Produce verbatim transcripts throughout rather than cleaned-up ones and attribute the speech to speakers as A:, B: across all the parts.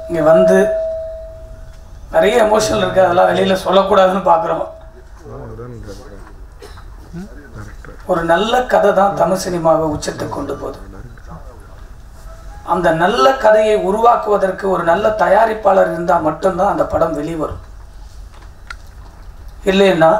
A: இங்கே வந்து நிறைய எமோஷனல் இருக்குது, அதெல்லாம் வெளியில் சொல்லக்கூடாதுன்னு பார்க்குறோம். ஒரு நல்ல கதை தான் தமிழ் சினிமாவை உச்சத்துக்கு கொண்டு போகுது. அந்த நல்ல கதையை உருவாக்குவதற்கு ஒரு நல்ல தயாரிப்பாளர் இருந்தால் மட்டும்தான் அந்த படம் வெளிவரும். இல்லைன்னா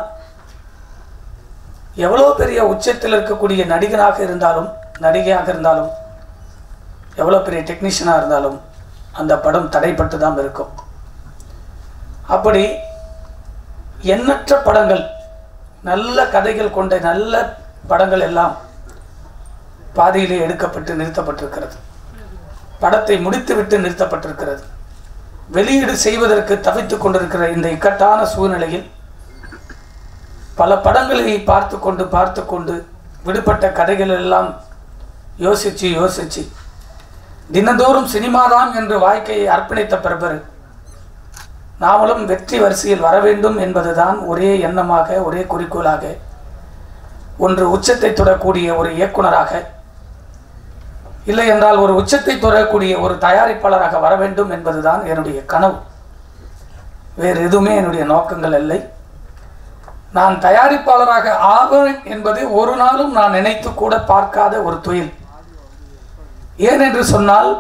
A: எவ்வளோ பெரிய உச்சத்தில் இருக்கக்கூடிய நடிகனாக இருந்தாலும் நடிகையாக இருந்தாலும் எவ்வளோ பெரிய டெக்னீஷியனாக இருந்தாலும் அந்த படம் தடைப்பட்டு தான் இருக்கும். அப்படி எண்ணற்ற படங்கள், நல்ல கதைகள் கொண்ட நல்ல படங்கள் எல்லாம் பாதியிலே எடுக்கப்பட்டு நிறுத்தப்பட்டிருக்கிறது. படத்தை முடித்துவிட்டு நிறுத்தப்பட்டிருக்கிறது. வெளியீடு செய்வதற்கு தவித்து கொண்டிருக்கிற இந்த இக்கட்டான சூழ்நிலையில் பல படங்களை பார்த்து கொண்டு பார்த்து கொண்டு விடுபட்ட கதைகள் எல்லாம் யோசித்து யோசித்து தினந்தோறும் சினிமாதான் என்று வாழ்க்கையை அர்ப்பணித்த பிறகு நாமளும் வெற்றி வரிசையில் வர வேண்டும் என்பதுதான் ஒரே எண்ணமாக, ஒரே குறிக்கோளாக, ஒன்று உச்சத்தை தொடரக்கூடிய ஒரு இயக்குனராக, இல்லை என்றால் ஒரு உச்சத்தை தொடரக்கூடிய ஒரு தயாரிப்பாளராக வர வேண்டும் என்பதுதான் என்னுடைய கனவு. வேறு எதுவுமே என்னுடைய நோக்கங்கள் இல்லை. நான் தயாரிப்பாளராக ஆவேன் என்பது ஒரு நாளும் நான் நினைத்து கூட பார்க்காத ஒரு தொழில். ஏனென்று சொன்னால்,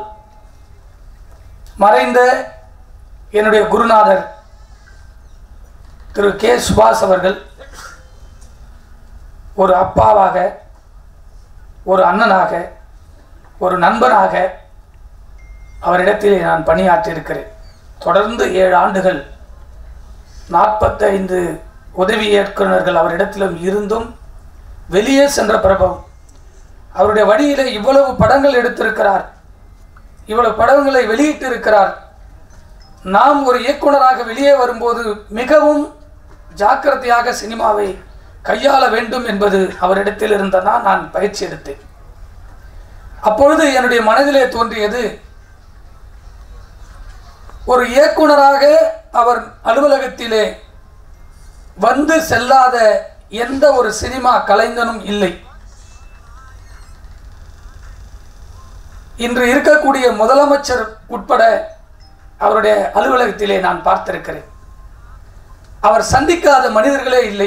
A: மறைந்த என்னுடைய குருநாதர் திரு கே சுபாஷ் அவர்கள் ஒரு அப்பாவாக, ஒரு அண்ணனாக, ஒரு நண்பனாக அவரிடத்திலே நான் பணியாற்றியிருக்கிறேன். தொடர்ந்து ஏழு ஆண்டுகள் நாற்பத்தைந்து உதவி இயக்குநர்கள் அவரிடத்திலும் இருந்தும் வெளியே சென்ற பிரபம் அவருடைய வழியிலே இவ்வளவு படங்கள் எடுத்திருக்கிறார், இவ்வளவு படங்களை வெளியிட்டு இருக்கிறார். நாம் ஒரு இயக்குனராக வெளியே வரும்போது மிகவும் ஜாக்கிரதையாக சினிமாவை கையாள வேண்டும் என்பது அவரிடத்தில் இருந்ததான் நான் பயிற்சி எடுத்தேன். அப்பொழுது என்னுடைய மனதிலே தோன்றியது, ஒரு இயக்குனராக அவர் அலுவலகத்திலே வந்து செல்லாத எந்த ஒரு சினிமா கலைஞனும் இல்லை. இன்று இருக்கக்கூடிய முதலமைச்சர் உட்பட அவருடைய அலுவலகத்திலே நான் பார்த்திருக்கிறேன். அவர் சந்திக்காத மனிதர்களே இல்லை.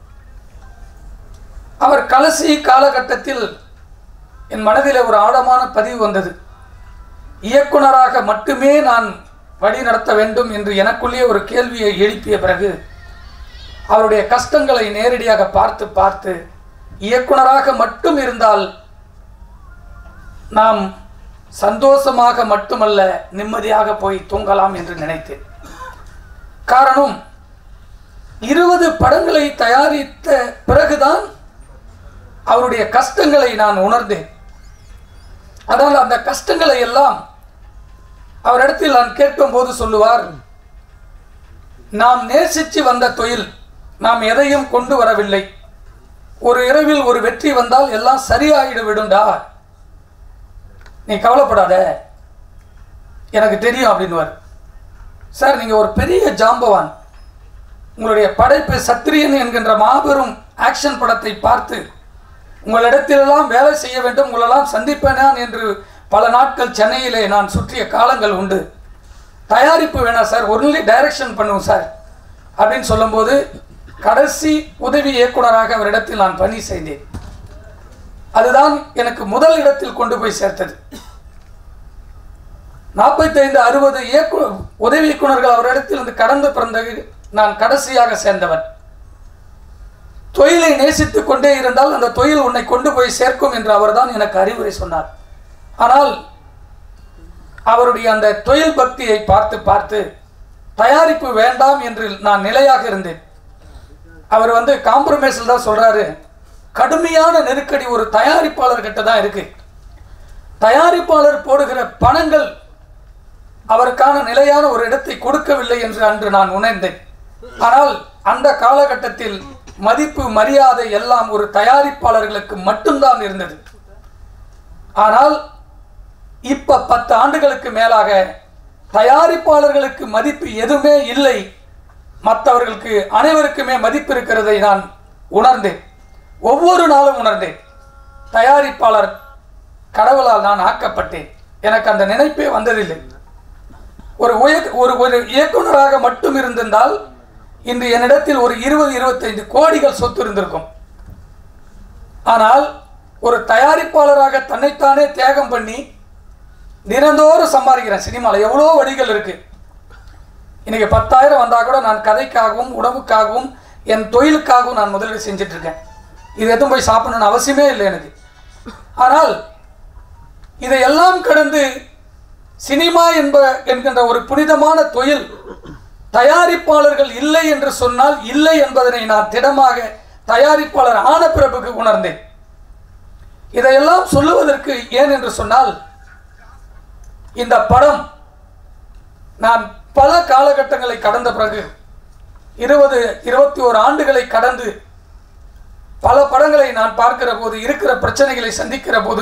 A: அவர் கடைசி காலகட்டத்தில் என் மனதிலே ஒரு ஆழமான பதிவு வந்தது. இயக்குனராக மட்டுமே நான் வழி நடத்த வேண்டும் என்று எனக்குள்ளே ஒரு கேள்வியை எழுப்பிய பிறகு அவருடைய கஷ்டங்களை நேரடியாக பார்த்து பார்த்து இயக்குனராக மட்டும் இருந்தால் நாம் சந்தோஷமாக மட்டுமல்ல நிம்மதியாக போய் தூங்கலாம் என்று நினைத்தேன். காரணம், இருபது படங்களை தயாரித்த பிறகுதான் அவருடைய கஷ்டங்களை நான் உணர்ந்தேன். அதனால் அந்த கஷ்டங்களை எல்லாம் அவரிடத்தில் நான் கேட்கும் போது சொல்லுவார், நாம் நேசித்து வந்த தொழில், நாம் எதையும் கொண்டு வரவில்லை. ஒரு இரவில் ஒரு வெற்றி வந்தால் எல்லாம் சரியாயிடு விடுண்டா, நீ கவலைப்படாத, எனக்கு தெரியும் அப்படின்னுவார். சார், நீங்கள் ஒரு பெரிய ஜாம்பவான், உங்களுடைய படைப்பு சத்திரியன் என்கின்ற மாபெரும் ஆக்ஷன் படத்தை பார்த்து உங்களிடத்திலெல்லாம் வேலை செய்ய வேண்டும், உங்களெல்லாம் சந்திப்பேனான் என்று பல நாட்கள் சென்னையிலே நான் சுற்றிய காலங்கள் உண்டு. தயாரிப்பு வேணாம் சார், ஒன்லி டைரக்ஷன் பண்ணுவோம் சார் அப்படின்னு சொல்லும்போது கடைசி உதவி இயக்குனராக அவரிடத்தில் நான் பணி செய்தேன். அதுதான் எனக்கு முதல் இடத்தில் கொண்டு போய் சேர்த்தது. நாற்பத்தி ஐந்து அறுபது இயக்கு உதவி இயக்குனர்கள் அவரிடத்தில் இருந்து கடந்து பிறந்தது நான் கடைசியாக சேர்ந்தவன். தொழிலை நேசித்து கொண்டே இருந்தால் அந்த தொழில் உன்னை கொண்டு போய் சேர்க்கும் என்று அவர்தான் எனக்கு அறிவுரை சொன்னார். ஆனால் அவருடைய அந்த தொழில் பக்தியை பார்த்து பார்த்து தயாரிப்பு வேண்டாம் என்று நான் நிலையாக இருந்தேன். அவர் வந்து காம்ப்ரமைஸில் தான் சொல்றாரு, கடுமையான நெருக்கடி ஒரு தயாரிப்பாளர்கிட்ட தான் இருக்கு. தயாரிப்பாளர் போடுகிற பணங்கள் அவருக்கான நிலையான ஒரு இடத்தை கொடுக்கவில்லை என்று அன்று நான் உணர்ந்தேன். ஆனால் அந்த காலகட்டத்தில் மதிப்பு மரியாதை எல்லாம் ஒரு தயாரிப்பாளர்களுக்கு மட்டும்தான் இருந்தது. ஆனால் இப்ப பத்து ஆண்டுகளுக்கு மேலாக தயாரிப்பாளர்களுக்கு மதிப்பு எதுவுமே இல்லை, மற்றவர்களுக்கு அனைவருக்குமே மதிப்பு இருக்கிறதை நான் உணர்ந்தேன். ஒவ்வொரு நாளும் உணர்ந்தேன். தயாரிப்பாளர் கடவுளால் நான் ஆக்கப்பட்டேன். எனக்கு அந்த நினைப்பே வந்ததில்லை. ஒரு ஒரு ஒரு இயக்குனராக மட்டும் இருந்திருந்தால் இன்று என்னிடத்தில் ஒரு இருபது இருபத்தைந்து கோடிகள் சொத்து இருந்திருக்கும். ஆனால் ஒரு தயாரிப்பாளராக தன்னைத்தானே தியாகம் பண்ணி தினந்தோறும் சம்பாதிக்கிறேன். சினிமாவில் எவ்வளோ வழிகள் இருக்கு. இன்னைக்கு பத்தாயிரம் வந்தால் கூட நான் கதைக்காகவும் உணவுக்காகவும் என் தொழிலுக்காகவும் நான் முதலீடு செஞ்சுட்டு இருக்கேன். இது எதுவும் போய் சாப்பிடணும்னு அவசியமே இல்லை எனக்கு. ஆனால் இதையெல்லாம் கடந்து சினிமா என்ப என்கின்ற ஒரு புனிதமான தொழில் தயாரிப்பாளர்கள் இல்லை என்று சொன்னால் இல்லை என்பதனை நான் திடமாக தயாரிப்பாளர் ஆன பிறப்புக்கு உணர்ந்தேன். இதையெல்லாம் சொல்லுவதற்கு ஏன் என்று சொன்னால், இந்த படம் நான் பல காலகட்டங்களை கடந்த பிறகு இருபது இருபத்தி ஓரு ஆண்டுகளை கடந்து பல படங்களை நான் பார்க்கிற போது, இருக்கிற பிரச்சனைகளை சந்திக்கிற போது,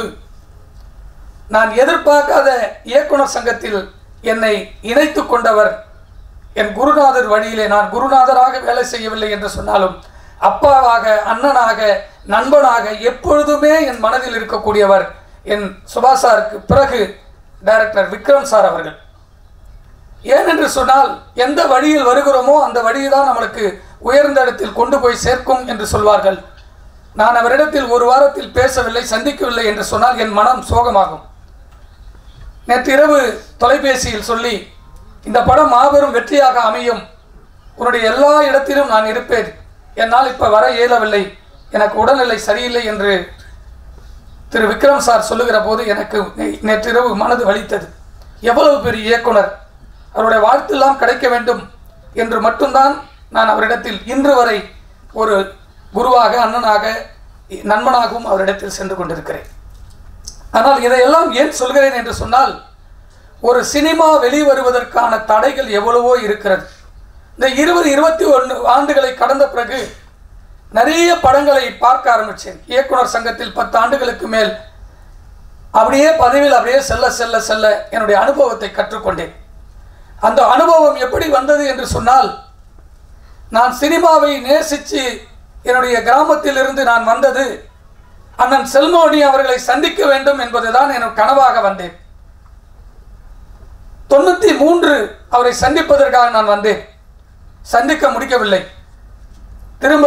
A: நான் எதிர்பார்க்காத இயக்குனர் சங்கத்தில் என்னை இணைத்து கொண்டவர் என் குருநாதர் வழியிலே. நான் குருநாதராக வேலை செய்யவில்லை என்று சொன்னாலும் அப்பாவாக, அண்ணனாக, நண்பனாக எப்பொழுதுமே என் மனதில் இருக்கக்கூடியவர் என் சுபாஷ் சாருக்கு பிறகு டைரக்டர் விக்ரம் சார் அவர்கள். ஏனென்று சொன்னால், எந்த வழியில் வருகிறோமோ அந்த வழியை தான் நம்மளுக்கு உயர்ந்த இடத்தில் கொண்டு போய் சேர்க்கும் என்று சொல்வார்கள். நான் அவரிடத்தில் ஒரு வாரத்தில் பேசவில்லை, சந்திக்கவில்லை என்று சொன்னால் என் மனம் சோகமாகும். நேற்று இரவு தொலைபேசியில் சொல்லி, இந்த படம் மாபெரும் வெற்றியாக அமையும், உன்னுடைய எல்லா இடத்திலும் நான் இருப்பேன், என்னால் இப்போ வர இயலவில்லை, எனக்கு உடல்நிலை சரியில்லை என்று திரு விக்ரம் சார் சொல்லுகிற போது எனக்கு நேற்றிரவு மனது வலித்தது. எவ்வளவு பெரிய இயக்குனர், அவருடைய வாழ்த்தெல்லாம் கிடைக்க வேண்டும் என்று மட்டும்தான் நான் அவரிடத்தில் இன்று வரை ஒரு குருவாக, அண்ணனாக, நண்பனாகவும் அவரிடத்தில் சென்று கொண்டிருக்கிறேன். ஆனால் இதையெல்லாம் ஏன் சொல்கிறேன் என்று சொன்னால், ஒரு சினிமா வெளிவருவதற்கான தடைகள் எவ்வளவோ இருக்கிறது. இந்த இருபது இருபத்தி ஒன்று ஆண்டுகளை கடந்த பிறகு நிறைய படங்களை பார்க்க ஆரம்பித்தேன். இயக்குனர் சங்கத்தில் பத்து ஆண்டுகளுக்கு மேல் அப்படியே பதவியில் அப்படியே செல்ல செல்ல செல்ல என்னுடைய அனுபவத்தை கற்றுக்கொண்டேன். அந்த அனுபவம் எப்படி வந்தது என்று சொன்னால், நான் சினிமாவை நேசித்து என்னுடைய கிராமத்திலிருந்து நான் வந்தது அண்ணன் செல்மோனி அவர்களை சந்திக்க வேண்டும் என்பதுதான் என் கனவாக வந்தேன். தொண்ணூற்றி மூன்று அவரை சந்திப்பதற்காக நான் வந்தேன். சந்திக்க முடிக்கவில்லை. திரும்ப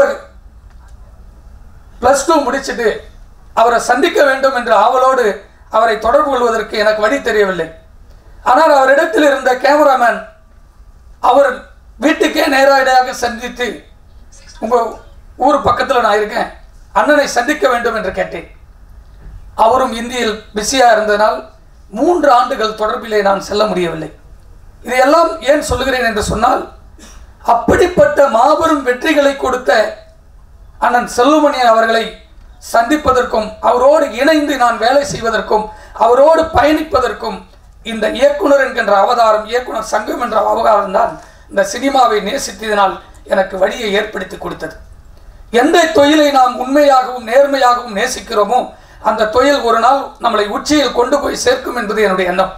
A: பிளஸ் டூ முடிச்சுட்டு அவரை சந்திக்க வேண்டும் என்று ஆவலோடு அவரை தொடர்பு கொள்வதற்கு எனக்கு வழி தெரியவில்லை. ஆனால் அவரிடத்தில் இருந்த கேமராமேன் அவர் வீட்டுக்கே நேரடியாக சந்தித்து, உங்கள் ஊர் பக்கத்தில் நான் இருக்கேன், அண்ணனை சந்திக்க வேண்டும் என்று கேட்டேன். அவரும் இந்தியில் பிஸியாக இருந்ததனால் மூன்று ஆண்டுகள் தொடர்பிலே நான் செல்ல முடியவில்லை. இதையெல்லாம் ஏன் சொல்லுகிறேன் என்று சொன்னால், அப்படிப்பட்ட மாபெரும் வெற்றிகளை கொடுத்த அண்ணன் செல்லுமணி அவர்களை சந்திப்பதற்கும் அவரோடு இணைந்து நான் வேலை செய்வதற்கும் அவரோடு பயணிப்பதற்கும் இந்த இயக்குனர் என்கின்ற அவதாரம், இயக்குனர் சங்கம் என்ற அவதாரம் தான் இந்த சினிமாவை நேசித்ததினால் எனக்கு வழியை ஏற்படுத்தி கொடுத்தது. எந்த தொழிலை நாம் உண்மையாகவும் நேர்மையாகவும் நேசிக்கிறோமோ அந்த தொழில் ஒரு நாள் நம்மளை உச்சியில் கொண்டு போய் சேர்க்கும் என்பது என்னுடைய எண்ணம்.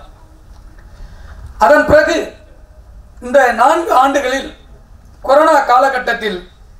A: அதன் பிறகு இந்த நான்கு ஆண்டுகளில் கொரோனா காலகட்டத்தில்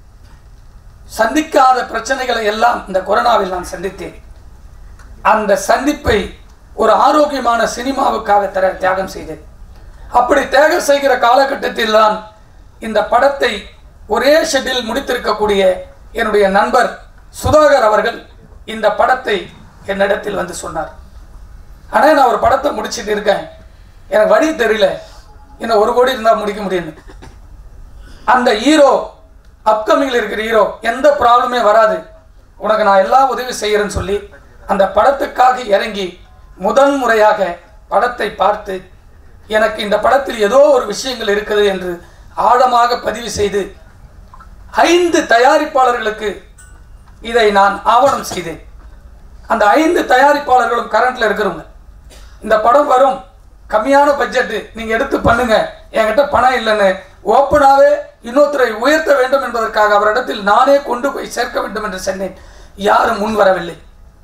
A: சந்திக்காத பிரச்சனைகளை எல்லாம் இந்த கொரோனாவில் நான் சந்தித்தேன். அந்த சந்திப்பை ஒரு ஆரோக்கியமான சினிமாவுக்காக தர தியாகம் செய்தேன். அப்படி தியாகம் செய்கிற காலகட்டத்தில் தான் இந்த படத்தை ஒரே ஷெட்டில் முடித்திருக்கக்கூடிய என்னுடைய நண்பர் சுதாகர் அவர்கள் இந்த படத்தை என்னிடத்தில் வந்து சொன்னார். ஆனால் நான் ஒரு படத்தை முடிச்சுட்டு இருக்கேன், எனக்கு வழி தெரியல, இன்னும் ஒரு கோடி இருந்தால் முடிக்க முடியும். அந்த ஹீரோ அப்கமிங்கில் இருக்கிற ஹீரோ எந்த ப்ராப்ளமே வராது, உனக்கு நான் எல்லா உதவி செய்கிறேன்னு சொல்லி அந்த படத்துக்காக இறங்கி முதன் முறையாக படத்தை பார்த்து எனக்கு இந்த படத்தில் ஏதோ ஒரு விஷயங்கள் இருக்குது என்று ஆழமாக பதிவு செய்து ஐந்து தயாரிப்பாளர்களுக்கு இதை நான் ஆவணம் செய்தேன். அந்த ஐந்து தயாரிப்பாளர்களும் கரண்ட்ல இருக்கிறவங்க. இந்த படம் வரும், கம்மியான பட்ஜெட்டு, நீங்கள் எடுத்து பண்ணுங்க, என்கிட்ட பணம் இல்லைன்னு ஓப்பனாகவே இன்னொருத்தரை உயர்த்த வேண்டும் என்பதற்காக அவரிடத்தில் நானே கொண்டு போய் சேர்க்க வேண்டும் என்று சொன்னேன். யாரும் முன் வரவில்லை.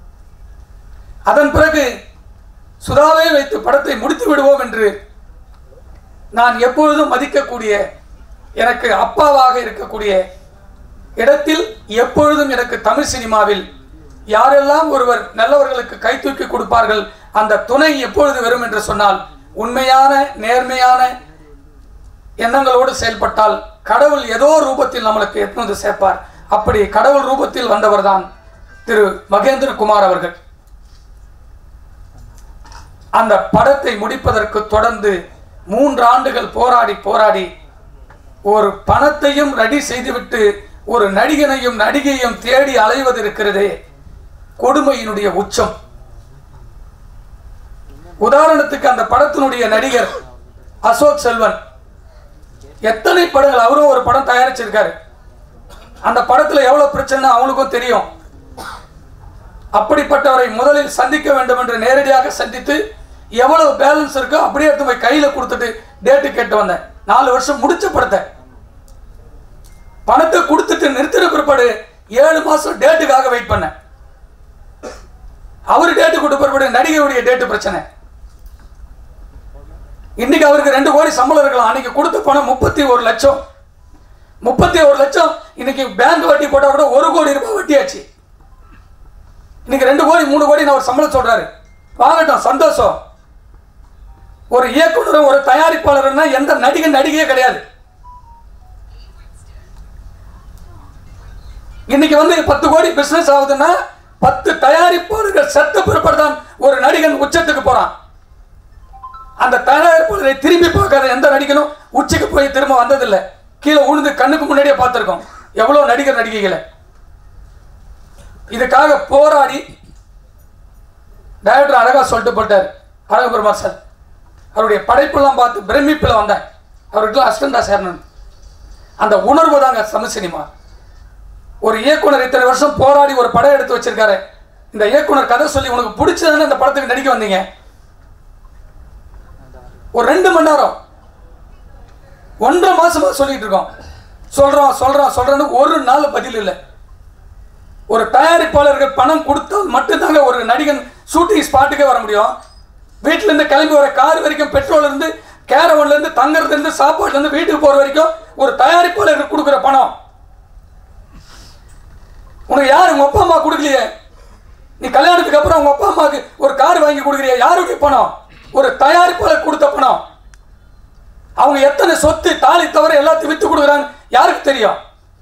A: அதன் பிறகு சுதாவை வைத்து படத்தை முடித்து விடுவோம் என்று நான் எப்பொழுதும் மதிக்கக்கூடிய, எனக்கு அப்பாவாக இருக்கக்கூடிய இடத்தில் எப்பொழுதும் எனக்கு தமிழ் சினிமாவில் யாரெல்லாம் ஒருவர் நல்லவர்களுக்கு கை தூக்கி கொடுப்பார்கள், அந்த துணை எப்பொழுது வரும் என்று சொன்னால் உண்மையான நேர்மையான எண்ணங்களோடு செயல்பட்டால் கடவுள் ஏதோ ரூபத்தில் நம்மளுக்கு எட்நூறு சேர்ப்பார். அப்படி கடவுள் ரூபத்தில் வந்தவர் தான் திரு மகேந்திரகுமார் அவர்கள். அந்த படத்தை முடிப்பதற்கு தொடர்ந்து மூன்று ஆண்டுகள் போராடி போராடி ஒரு பணத்தையும் ரெடி செய்துவிட்டு ஒரு நடிகனையும் நடிகையும் தேடி அலைவது இருக்கிறதே கொடுமையினுடைய உச்சம். உதாரணத்துக்கு அந்த படத்தினுடைய நடிகர் அசோக் செல்வன் எத்தனை படங்கள், அவரும் ஒரு படம் தயாரிச்சிருக்காரு. அந்த படத்துல எவ்வளவு பிரச்சனை அவங்களுக்கும் தெரியும். அப்படிப்பட்டவரை முதலில் சந்திக்க வேண்டும் என்று நேரடியாக சந்தித்து எவ்வளவு பேலன்ஸ் இருக்கோ அப்படியே எடுத்து போய் கையில கொடுத்துட்டு டேட்டு கேட்டு வந்தேன். நாலு வருஷம் முடிச்ச படத்தை பணத்தை கொடுத்துட்டு நிறுத்தின பிற்பாடு ஏழு மாசம் டேட்டுக்காக வெயிட் பண்ணேன். அவரு டேட்டு கொடுத்த பிற்பாடு நடிகையுடைய டேட்டு பிரச்சனை. இன்னைக்கு அவருக்கு ரெண்டு கோடி சம்பளம் இருக்கலாம். அன்னைக்கு கொடுத்த பணம் முப்பத்தி ஒரு லட்சம் முப்பத்தி ஒரு லட்சம் இன்னைக்கு பேங்க் வட்டி போட்டா கூட ஒரு கோடி ரூபாய் வட்டியாச்சு. இன்னைக்கு ரெண்டு கோடி மூணு கோடி அவர் சம்பளம் சொல்றாரு. வாங்கட்டும், சந்தோஷம். ஒரு இயக்குனர் ஒரு தயாரிப்பாளர்னா எந்த நடிகை நடிகையே கிடையாது. இன்னைக்கு வந்து பத்து கோடி பிசினஸ் ஆகுதுன்னா பத்து தயாரிப்பாளர்கள் செத்த பிற்பாடுதான் ஒரு நடிகன் உச்சத்துக்கு போறான். அந்த தயாரிப்பாளரை திரும்பி பார்க்காத எந்த நடிகனும் உச்சிக்கு போய் திரும்ப வந்ததில்லை. கீழே உழுந்து கண்ணுக்கு முன்னாடியே பார்த்திருக்கோம் எவ்வளவு நடிகர் நடிகைகளை. இதுக்காக போராடி டைரக்டர் அழகா சொல்லிட்டு போட்டார். அழகபெருமாள் சார் அவருடைய படைப்பெல்லாம் பார்த்து பிரமிப்பில் வந்தேன். அவருக்கு அசிஸ்டண்டா சேரணும். அந்த உணர்வு தாங்க தமிழ் சினிமா. ஒரு இயக்குனர் இத்தனை வருஷம் போராடி ஒரு படம் எடுத்து வச்சிருக்காரு. இந்த இயக்குனர் கதை சொல்லி உனக்கு பிடிச்சதுன்னு இந்த படத்துக்கு நடிக்க வந்தீங்க. ஒரு ரெண்டு மணி நேரம் ஒன்றரை மாசமா சொல்லிட்டு இருக்கோம். சொல்றோம் சொல்றோம் சொல்றோன்னு ஒரு நாள் பதில் இல்லை. ஒரு தயாரிப்பாளர்கள் பணம் கொடுத்தால் மட்டும்தாங்க ஒரு நடிகன் ஷூட்டிங் ஸ்பாட்டுக்கே வர முடியும். வீட்டில இருந்து கிளம்பி வர கார் வரைக்கும், பெட்ரோல் இருந்து கேரவன்ல இருந்து தங்கறதுல இருந்து சாப்பாட்டுல இருந்து வீட்டுக்கு போற வரைக்கும் ஒரு தயாரிப்பாளருக்கு கொடுக்குற பணம் உனக்கு யாரு? உங்க அப்பா அம்மா கொடுக்கலையே. நீ கல்யாணத்துக்கு அப்புறம் உங்க அப்பா அம்மாவுக்கு ஒரு கார் வாங்கி கொடுக்குறிய, யாருடைய பணம்? ஒரு தயாரிப்பாளர் கொடுத்த பணம். அவங்க எத்தனை சொத்து தாலி தவிர எல்லாத்தையும் வித்து கொடுக்குறாங்க யாருக்கு தெரியும்?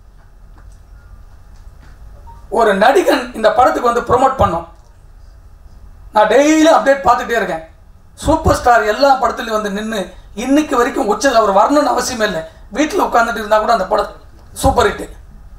A: ஒரு நடிகன் இந்த படத்துக்கு வந்து ப்ரொமோட் பண்ணும். நான் டெய்லி அப்டேட் பார்த்துட்டே இருக்கேன். சூப்பர் ஸ்டார் எல்லா படத்துலையும் வந்து நின்று இன்னைக்கு வரைக்கும் உச்சது அவர் வரணும்னு அவசியமே இல்லை. வீட்டில் உட்காந்துட்டு இருந்தா கூட அந்த படம் சூப்பர் ஹிட்.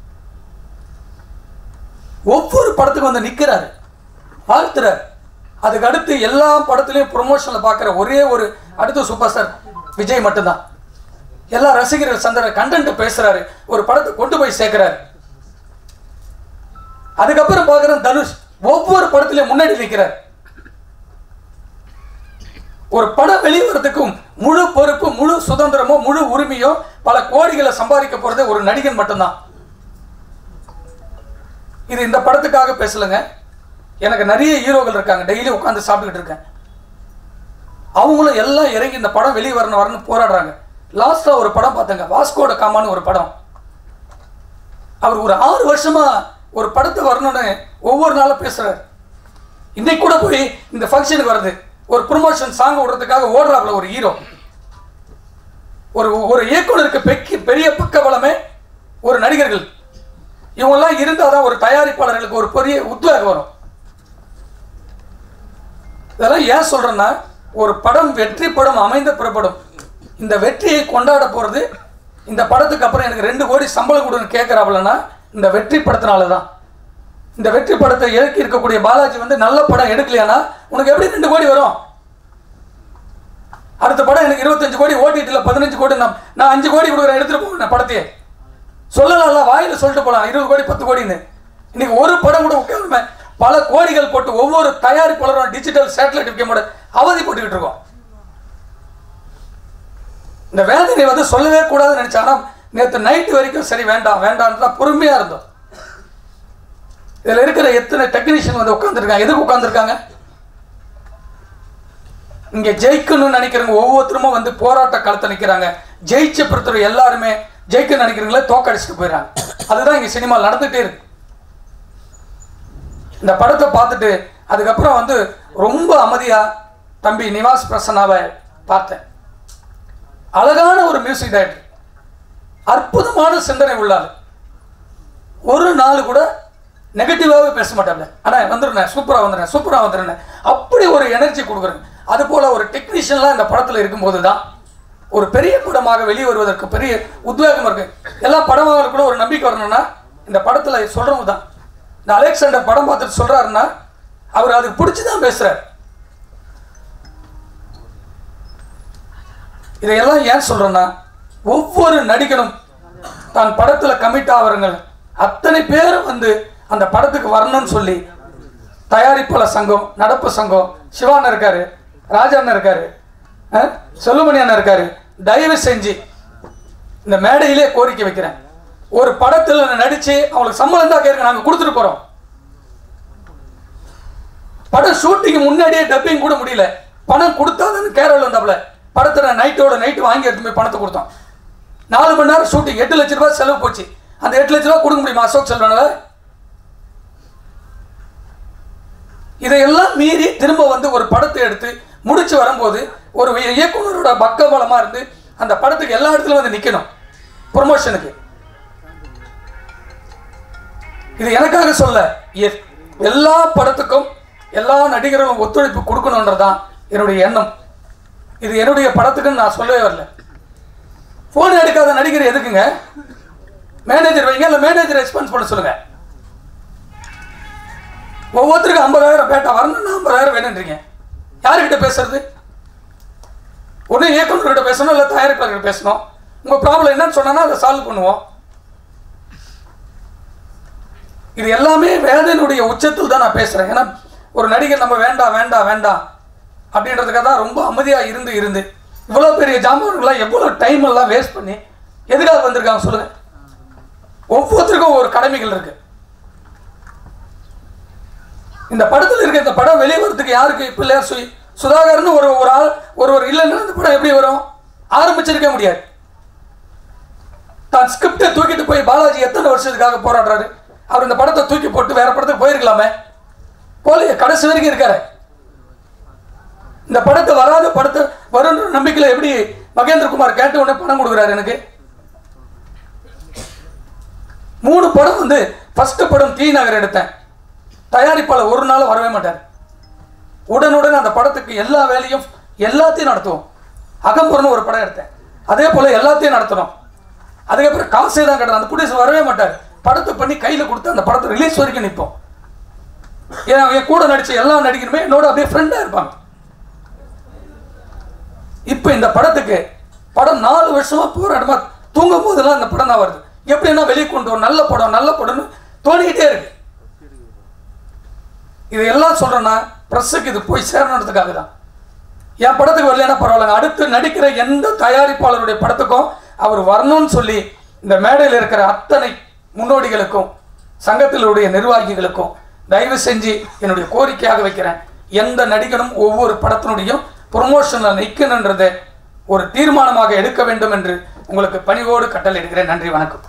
A: ஒவ்வொரு படத்துக்கும் வந்து நிற்கிறாரு, வாழ்த்துறாரு. அதுக்கு அடுத்து எல்லா படத்துலையும் ப்ரொமோஷனில் பார்க்குற ஒரே ஒரு அடுத்த சூப்பர் ஸ்டார் விஜய் மட்டும்தான். எல்லா ரசிகர்கள் சந்திர கண்டென்ட் பேசுறாரு, ஒரு படத்தை கொண்டு போய் சேர்க்கிறாரு. அதுக்கப்புறம் பார்க்குற தனுஷ் ஒவ்வொரு படத்திலையும் முன்னாடி நிற்கிறார். ஒரு படம் வெளிவரத்துக்கும் முழு பொறுப்பு, முழு சுதந்திரமோ முழு உரிமையோ பல கோடிகளை சம்பாதிக்க போறது ஒரு நடிகன் மட்டும்தான். இது இந்த படத்துக்காக பேசலங்க. எனக்கு நிறைய ஹீரோக்கள் இருக்காங்க, டெய்லி உட்காந்து சாப்பிட்டுக்கிட்டு இருக்கேன். அவங்களும் எல்லாம் இறங்கி இந்த படம் வெளியே வரணும் வரணும் போராடுறாங்க. லாஸ்டா ஒரு படம் பார்த்தங்க, வாஸ்கோட காமான்னு ஒரு படம். அவர் ஒரு ஆறு வருஷமா ஒரு படத்தை வரணும்னு ஒவ்வொரு நாளும் பேசுறாரு. இன்னைக்கு கூட போய் இந்த ஃபங்க்ஷனுக்கு வருது, ஒரு ப்ரொமோஷன் சாங் விடுறதுக்காக ஓடுறாப்புல ஒரு ஹீரோ. ஒரு ஒரு இயக்குனருக்கு பெக்கி பெரிய பக்க பலமே ஒரு நடிகர்கள். இவங்கெல்லாம் இருந்தால் தான் ஒரு தயாரிப்பாளர்களுக்கு ஒரு பெரிய உத்வேகம் வரும். இதெல்லாம் ஏன் சொல்றேன்னா, ஒரு படம் வெற்றி படம் அமைந்த பிறப்படும். இந்த வெற்றியை கொண்டாட போறது இந்த படத்துக்கு அப்புறம் எனக்கு ரெண்டு கோடி சம்பளம் கொடுன்னு கேட்கிறாப்புலன்னா இந்த வெற்றி படத்தினால தான். இந்த வெற்றி படத்தை இறக்கி இருக்கக்கூடிய பாலாஜி வந்து நல்ல படம் எடுக்கலையானா உனக்கு எப்படி ரெண்டு கோடி வரும்? அடுத்த படம் எனக்கு இருபத்தஞ்சு கோடி ஓட்டிட்டு பதினஞ்சு கோடி நான் நான் அஞ்சு கோடி கொடுக்குறேன் எடுத்துட்டு போவேன் படத்தையே சொல்லலாம்ல, வாயில சொல்லிட்டு போகலாம் இருபது கோடி பத்து கோடின்னு. இன்னைக்கு ஒரு படம் கூட உட்காருமே பல கோடிகள் போட்டு ஒவ்வொரு தயாரிப்பாளரும் டிஜிட்டல் சேட்டலைட் விற்க அவதி போட்டுக்கிட்டு இருக்கோம். இந்த வேதனை வந்து சொல்லவே கூடாதுன்னு நினைச்சா, ஆனா நேற்று நைட்டு வரைக்கும் சரி வேண்டாம் வேண்டாம் தான் பொறுமையா இருந்தோம். இதுல இருக்கிற எத்தனை டெக்னீஷியன் வந்து உட்கார்ந்துருக்காங்க, எதுக்கு உட்கார்ந்துருக்காங்க? இங்க ஜெயிக்கணும்னு நினைக்கிறவங்க ஒவ்வொருத்தருமே வந்து போராட்ட களத்தை நிற்கிறாங்க. ஜெயிச்ச பொறுத்தவரை எல்லாருமே ஜெயிக்க நினைக்கிறவங்களே தோக்கடிச்சுட்டு போயிடறாங்க. அதுதான் இங்க சினிமா நடந்துட்டே இருக்கு. இந்த படத்தை பார்த்துட்டு அதுக்கப்புறம் வந்து ரொம்ப அமைதியா தம்பி நிவாஸ் பிரசன்னாவை பார்த்தேன். அழகான ஒரு மியூசிக் டைரக்டர், அற்புதமான சிந்தனை உள்ளார். ஒரு நாள் கூட நெகட்டிவாகவே பேச மாட்டாங்க. ஆனால் வந்துடுறேன், சூப்பராக வந்துடுறேன், சூப்பராக வந்துடுறேன், அப்படி ஒரு எனர்ஜி கொடுக்குறேன். அதுபோல் ஒரு டெக்னீஷியன்லாம் இந்த படத்தில் இருக்கும்போது தான் ஒரு பெரிய படமாக வெளியே வருவதற்கு பெரிய உத்வேகம் இருக்குது. எல்லா படமாக கூட ஒரு நம்பிக்கை வரணும்னா இந்த படத்தில் சொல்கிறவங்க தான். இந்த அலெக்சாண்டர் படம் பார்த்துட்டு சொல்கிறாருன்னா அவர் அதுக்கு பிடிச்சி தான் பேசுகிறார். இதையெல்லாம் ஏன் சொல்கிறேன்னா, ஒவ்வொரு நடிகனும் தான் படத்தில் கமிட் ஆகிறவங்க அத்தனை பேரும் வந்து அந்த படத்துக்கு வரணும்னு சொல்லி தயாரிப்பாளர் சங்கம், நடப்பு சங்கம், சிவாண்ணன் இருக்காரு, ராஜாண்ணன் இருக்காரு, செல்லுமணி அண்ணன் இருக்காரு, தயவு செஞ்சு இந்த மேடையிலே கோரிக்கை வைக்கிறேன். ஒரு படத்தில் நடிச்சு அவங்களுக்கு சம்பளம் தான் கேட்க நாங்கள் கொடுத்துட்டு போகிறோம். படம் ஷூட்டிங் முன்னாடியே டப்பிங் கூட முடியல, பணம் கொடுத்தாதுன்னு கேரள வந்தாப்புல படத்தில் நைட்டோட நைட்டு வாங்கி எடுத்து போய் பணத்தை கொடுத்தோம். நாலு மணி நேரம் ஷூட்டிங், எட்டு லட்ச ரூபாய் செலவு போச்சு. அந்த எட்டு லட்ச ரூபாய் கொடுக்க முடியுமா அசோக் செல்வனால? இதையெல்லாம் மீறி திரும்ப வந்து ஒரு படத்தை எடுத்து முடிச்சு வரும்போது ஒரு இயக்குனரோட பக்கபலமாக இருந்து அந்த படத்துக்கு எல்லா இடத்துலையும் வந்து நிற்கணும் ப்ரொமோஷனுக்கு. இது எனக்காக சொல்ல, எல்லா படத்துக்கும் எல்லா நடிகர்களும் ஒத்துழைப்பு கொடுக்கணுன்றதான் என்னுடைய எண்ணம். இது என்னுடைய படத்துக்குன்னு நான் சொல்லவே வரல. ஃபோன் எடுக்காத நடிகர் எதுக்குங்க? மேனேஜர் வைங்க, இல்லை மேனேஜர் ரெஸ்பான்ஸ் பண்ண சொல்லுங்க. ஒவ்வொருத்தருக்கும் ஐம்பதாயிரம் பேட்டா வரணும்னா ஐம்பதாயிரம் வேணுன்றீங்க. யாருக்கிட்ட பேசுறது? ஒன்று இயக்குநர்கிட்ட பேசணும், இல்லை தயாரிப்பாளர்கிட்ட பேசணும். உங்கள் ப்ராப்ளம் என்னன்னு சொன்னா அதை சால்வ் பண்ணுவோம். இது எல்லாமே வேதனையுடைய உச்சத்தில் தான் நான் பேசுகிறேன். ஏன்னா ஒரு நடிகர் நம்ம வேண்டாம் வேண்டாம் வேண்டாம் அப்படின்றதுக்காக தான் ரொம்ப அமைதியாக இருந்து இருந்து இவ்வளோ பெரிய ஜாம்பவன்களாம் எவ்வளோ டைம் எல்லாம் வேஸ்ட் பண்ணி எதுக்காக வந்திருக்காங்க சொல்லுங்கள். ஒவ்வொருத்தருக்கும் ஒரு கடமைகள் இருக்கு. இந்த படத்தில் இருக்க இந்த படம் வெளியே வரதுக்கு யாருக்கு பிள்ளையார் சுய் சுதாகர்னு ஒரு ஒரு ஆள் ஒருவர் இல்லைன்னா இந்த படம் எப்படி வரும்? ஆரம்பிச்சிருக்க முடியாது. தான் ஸ்கிரிப்டை தூக்கிட்டு போய் பாலாஜி எத்தனை வருஷத்துக்காக போராடுறாரு. அவர் இந்த படத்தை தூக்கி போட்டு வேற படத்துக்கு போயிருக்கலாமே. போலிய கடைசி வரைக்கும் இருக்காரு. இந்த படத்தை வராத படத்தை வரும் நம்பிக்கையில் எப்படி மகேந்திரகுமார் கேட்ட உடனே பணம் கொடுக்குறாரு எனக்கு. மூணு படம் வந்து ஃபர்ஸ்ட் படம் டி நகர் எடுத்தேன். தயாரிப்பாளர் ஒரு நாள் வரவே மாட்டார். உடனுடன் அந்த படத்துக்கு எல்லா வேலையும் எல்லாத்தையும் நடத்துவோம். அகம்புறன்னு ஒரு படம் எடுத்தேன், அதே போல் எல்லாத்தையும் நடத்தணும். அதுக்கப்புறம் காசே தான் கட்டணும். அந்த ப்ரொடியூசர் வரவே மாட்டார். படத்தை பண்ணி கையில் கொடுத்து அந்த படத்தை ரிலீஸ் வரைக்கும் நிற்போம். ஏன் என் கூட நடித்த எல்லா நடிகருமே என்னோட அப்படியே ஃப்ரெண்டாக இருப்பாங்க. இப்போ இந்த படத்துக்கு படம் நாலு வருஷமாக போராட்டமா தூங்கும் போதெல்லாம் இந்த படம் தான் வருது. எப்படின்னா வெளியே கொண்டு வரும், நல்ல படம் நல்ல படம்னு தோணிக்கிட்டே இருக்கு. இது எல்லாம் சொல்றேன்னா பிரஸுக்கு இது போய் சேரணுன்றதுக்காக தான். என் படத்துக்கு வரலன்னா பரவாயில்ல, அடுத்து நடிக்கிற எந்த தயாரிப்பாளருடைய படத்துக்கும் அவர் வரணும்னு சொல்லி இந்த மேடையில் இருக்கிற அத்தனை முன்னோடிகளுக்கும் சங்கத்தினுடைய நிர்வாகிகளுக்கும் தயவு செஞ்சு என்னுடைய கோரிக்கையாக வைக்கிறேன். எந்த நடிகனும் ஒவ்வொரு படத்தினுடையும் ப்ரொமோஷனில் நிற்கணுன்றதை ஒரு தீர்மானமாக எடுக்க வேண்டும் என்று உங்களுக்கு பணிவோடு கட்டளை எடுக்கிறேன். நன்றி, வணக்கம்.